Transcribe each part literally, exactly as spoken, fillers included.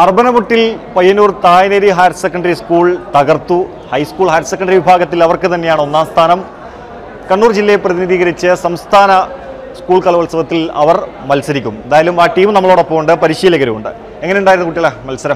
അർബനമുട്ടിൽ Payyanur Thayineri higher secondary school തകർത്തു. High school higher secondary വിഭാഗത്തിൽ അവർക്ക് തന്നെയാണ് ഒന്നാം സ്ഥാനം. കണ്ണൂർ ജില്ലയെ പ്രതിനിധീകരിച്ച് സംസ്ഥാന സ്കൂൾ കലോത്സവത്തിൽ അവർ മത്സരിക്കും. എന്തായാലും ആ ടീം നമ്മളോടൊപ്പം ഉണ്ട്, പരിശീലകരുമുണ്ട്. എങ്ങനെയുണ്ടായിരുന്നു കുട്ടികളെ മത്സരം?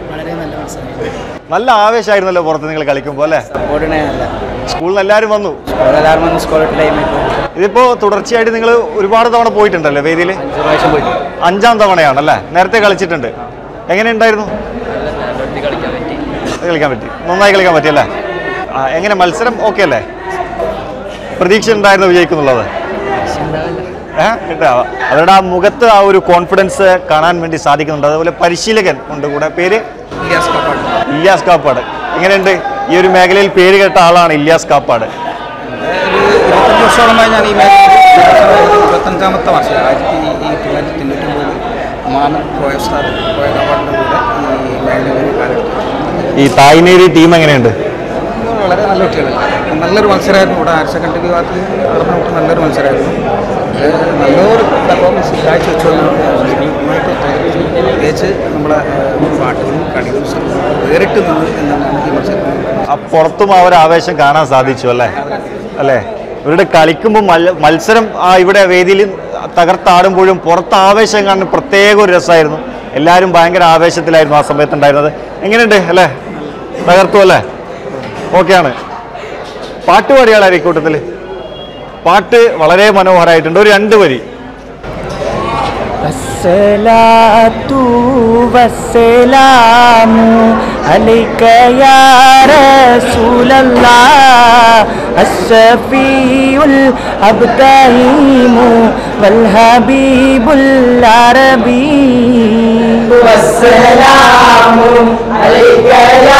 നല്ല ആവേശമായിരുന്നല്ലോ പുറത്ത് നിങ്ങൾ കളിക്കുമ്പോൾ അല്ലേ? സ്കൂളിൽ എല്ലാവരും വന്നു. ഇതിപ്പോ തുടർച്ചയായിട്ട് നിങ്ങൾ ഒരുപാട് തവണ പോയിട്ടുണ്ടല്ലോ വേദിയിൽ? അഞ്ചാം തവണയാണല്ലേ? നേരത്തെ കളിച്ചിട്ടുണ്ട്. എങ്ങനെയുണ്ടായിരുന്നു? കളിക്കാൻ പറ്റി, നന്നായി കളിക്കാൻ പറ്റിയല്ലേ? എങ്ങനെ മത്സരം ഓക്കെ അല്ലേ? പ്രതീക്ഷ ഉണ്ടായിരുന്നു വിജയിക്കുന്നുള്ളത്? ഏഹ് അവരുടെ ആ മുഖത്ത് ആ ഒരു കോൺഫിഡൻസ് കാണാൻ വേണ്ടി സാധിക്കുന്നുണ്ട്. അതുപോലെ പരിശീലകൻ ഉണ്ട് കൂടെ, പേര് ഇല്യാസ് കാപ്പാട്. എങ്ങനെയുണ്ട്? ഈ ഒരു മേഖലയിൽ പേര് കേട്ട ആളാണ് ഇല്യാസ് കാപ്പാട്. ഇരുപത്തഞ്ച് വർഷത്തോളമായി ഞാൻ ഈ മേഖലയിൽ ഇരുപത്തഞ്ചാമത്തെ വർഷം ആയിരത്തി തൊള്ളായിരത്തി തൊണ്ണൂറ്റി ഒമ്പതിൽ മാമൻ പോയ പോയ കാപ്പാടിൻ്റെ കൂടെ ഈ മേഖലയിൽ കാലഘട്ടം. ഈ തായ്നേരി ടീം എങ്ങനെയുണ്ട്? വളരെ നല്ല കുട്ടികളല്ല, നല്ലൊരു മത്സരമായിരുന്നു. ഇവിടെ ഹയർ സെക്കൻഡറി വിഭാഗത്തിൽ നടന്നിട്ട് നല്ലൊരു മത്സരമായിരുന്നു. നല്ലൊരു പെർഫോമൻസ് കാഴ്ച വെച്ചുകൊണ്ട് പ്രത്യേകിച്ച് നമ്മളെ പാട്ടുകളും കളികളും വേറിട്ട് നിന്ന് എന്നാണ് ഈ മത്സരം. പുറത്തും ആ ഒരു ആവേശം കാണാൻ സാധിച്ചു അല്ലേ? അല്ലേ, ഇവരുടെ കളിക്കുമ്പോൾ മത്സരം ആ ഇവിടെ വേദിയിൽ തകർത്താടുമ്പോഴും പുറത്ത് ആവേശം കാണാൻ പ്രത്യേക ഒരു രസമായിരുന്നു. എല്ലാവരും ഭയങ്കര ആവേശത്തിലായിരുന്നു ആ സമയത്ത് ഉണ്ടായിരുന്നത്. എങ്ങനെയുണ്ട് അല്ലേ? തകർത്തു അല്ലേ? ഓക്കെയാണ്. പാട്ട് പാടിയാളായി കൂട്ടത്തിൽ? പാട്ട് വളരെ മനോഹരമായിട്ടുണ്ട്. ഒരു രണ്ട് വരി. വസ്സലാത്തു വസ്സലാമു അലൈക യാ റസൂലല്ലാഹ് അസ്സഫീഉൽ അബ്തഹീമു വൽ ഹബീബുൽ അറബി. വസ്സലാമു അലൈക യാ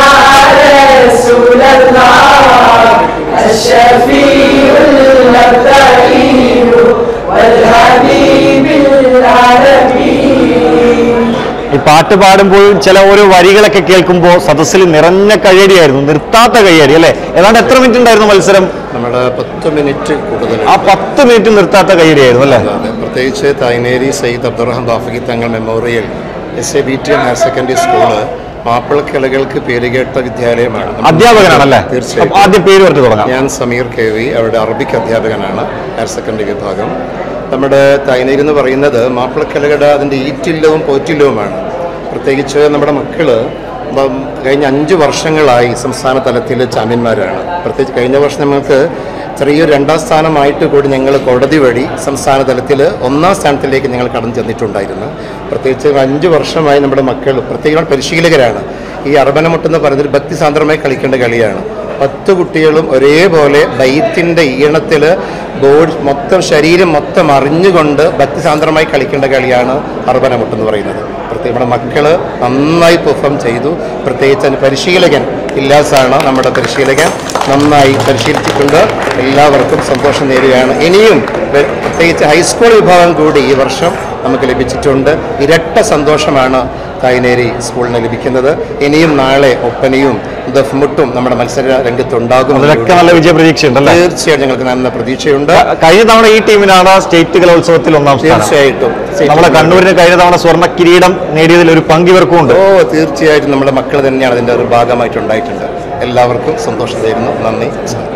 റസൂലല്ലാഹ് അസ്സഫീഉൽ അബ്തഹീമു വൽ ഹബീബുൽ അറബി. ഈ പാട്ട് പാടുമ്പോൾ ചില ഓരോ വരികളൊക്കെ കേൾക്കുമ്പോൾ സദസ്സിൽ നിറഞ്ഞ കയ്യടിയായിരുന്നു, നിർത്താത്ത കയ്യടി അല്ലേ? ഏതാണ്ട് എത്ര മിനിറ്റ് ഉണ്ടായിരുന്നു മത്സരം? നമ്മുടെ പത്ത് മിനിറ്റ് കൂടുതൽ. ആ പത്ത് മിനിറ്റ് നിർത്താത്ത കയ്യടിയായിരുന്നു അല്ലേ? പ്രത്യേകിച്ച് Thayineri Sayyid Abdurahman Bafakhi Thangal memorial S A B T M higher secondary school മാപ്പിളക്കിളകൾക്ക് പേരുകേട്ട വിദ്യാലയമാണ്. അധ്യാപകനാണല്ലേ? തീർച്ചയായും. ആദ്യം പേര് പറഞ്ഞു തുടങ്ങാം. ഞാൻ സമീർ കെ വി, അവിടെ അറബിക് അധ്യാപകനാണ്, ഹയർ സെക്കൻഡറി വിഭാഗം. നമ്മുടെ തായ്നേരി എന്ന് പറയുന്നത് മാപ്പിളക്കിളകളുടെ അതിൻ്റെ ഈറ്റില്ലവും പോറ്റില്ലവുമാണ്. പ്രത്യേകിച്ച് നമ്മുടെ മക്കള് കഴിഞ്ഞ അഞ്ച് വർഷങ്ങളായി സംസ്ഥാന തലത്തിൽ ചാമ്പ്യന്മാരാണ്. പ്രത്യേകിച്ച് കഴിഞ്ഞ വർഷം നമുക്ക് ചെറിയൊരു രണ്ടാം സ്ഥാനമായിട്ട് കൂടി ഞങ്ങൾ കോടതി വഴി സംസ്ഥാന തലത്തിൽ ഒന്നാം സ്ഥാനത്തിലേക്ക് ഞങ്ങൾ കടന്നു ചെന്നിട്ടുണ്ടായിരുന്നു. പ്രത്യേകിച്ച് അഞ്ച് വർഷമായി നമ്മുടെ മക്കൾ, പ്രത്യേകം പരിശീലകരാണ്. ഈ അർബനമുട്ടെന്ന് പറയുന്നത് ഭക്തിസാന്ദ്രമായി കളിക്കേണ്ട കളിയാണ്. പത്ത് കുട്ടികളും ഒരേപോലെ ബൈത്തിൻ്റെ ഈണത്തിൽ ബോഡി മൊത്തം ശരീരം മൊത്തം അറിഞ്ഞുകൊണ്ട് ഭക്തിസാന്ദ്രമായി കളിക്കേണ്ട കളിയാണ് അർബനമുട്ടെന്ന് പറയുന്നത്. പ്രത്യേകം നമ്മുടെ മക്കൾ നന്നായി പെർഫോം ചെയ്തു. പ്രത്യേകിച്ച് അതിന് പരിശീലകൻ ഇല്ലാസാണ് നമ്മുടെ പരിശീലകൻ, നന്നായി പരിശീലിച്ചിട്ടുണ്ട്. എല്ലാവർക്കും സന്തോഷം നേരുകയാണ്. ഇനിയും പ്രത്യേകിച്ച് ഹൈസ്കൂൾ വിഭാഗം കൂടി ഈ വർഷം നമുക്ക് ലഭിച്ചിട്ടുണ്ട്. ഇരട്ട സന്തോഷമാണ് തായ്നേരി സ്കൂളിന് ലഭിക്കുന്നത്. ഇനിയും നാളെ ഒപ്പനയും ദഫ്മുട്ടും നമ്മുടെ മത്സര രംഗത്തുണ്ടാകും. അതിലൊക്കെ നല്ല വിജയ പ്രതീക്ഷയുണ്ടല്ലോ? തീർച്ചയായിട്ടും ഞങ്ങൾക്ക് നല്ല പ്രതീക്ഷയുണ്ട്. കഴിഞ്ഞ തവണ ഈ ടീമിനാണ് സ്റ്റേറ്റ് കലോത്സവത്തിൽ ഒന്നാം സ്ഥാനം. തീർച്ചയായിട്ടും നമ്മുടെ കണ്ണൂരിന് കഴിഞ്ഞ തവണ സ്വർണ്ണ കിരീടം നേടിയതിൽ ഒരു പങ്കിവർക്കും ഉണ്ട്. ഓ തീർച്ചയായിട്ടും നമ്മുടെ മക്കൾ തന്നെയാണ് അതിൻ്റെ ഒരു ഭാഗമായിട്ടുണ്ടായിട്ടുണ്ട്. എല്ലാവർക്കും സന്തോഷം തരുന്നു. നന്ദി.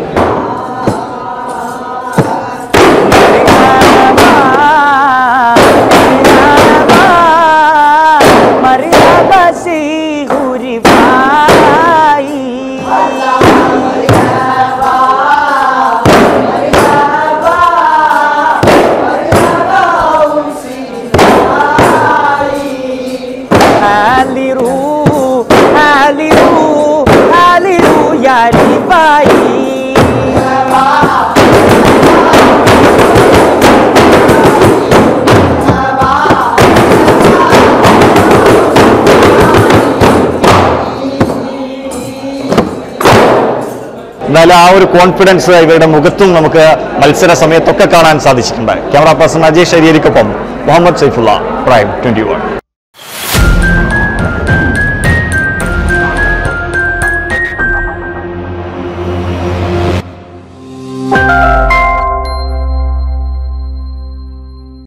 എന്നാലും ആ ഒരു കോൺഫിഡൻസ് ഇവരുടെ മുഖത്തും നമുക്ക് മത്സര സമയത്തൊക്കെ കാണാൻ സാധിച്ചിട്ടുണ്ട്. ക്യാമറ പേഴ്സൺ അജയ് ശരീരിക്കൊപ്പം Muhammad Saifullah, prime twenty one.